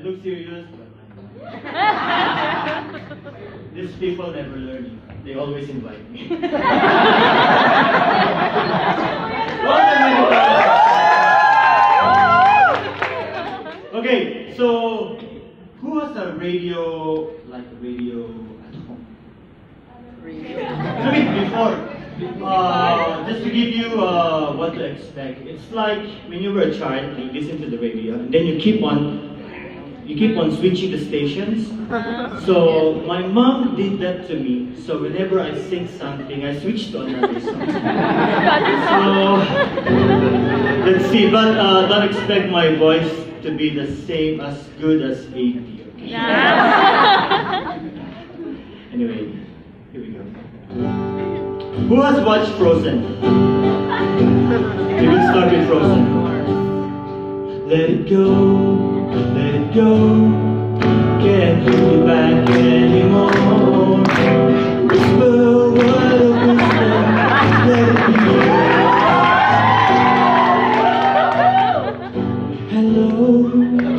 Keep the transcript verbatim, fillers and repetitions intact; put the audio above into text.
look serious, but these people never learn. They always invite me. Okay, so who has a radio, like a radio at home? Radio. I mean, before. Uh, just to give you uh, what to expect. It's like when you were a child, you listen to the radio, and then you keep on you keep on switching the stations. So my mom did that to me. So whenever I sing something, I switch to another song. So let's see, but uh, don't expect my voice to be the same as good as eighty. Okay? Anyway, here we go. Who has watched Frozen? We will start with Frozen. Let it go, let it go. Can't hold it back anymore. Whisper a word of wisdom. Let it be. Hello.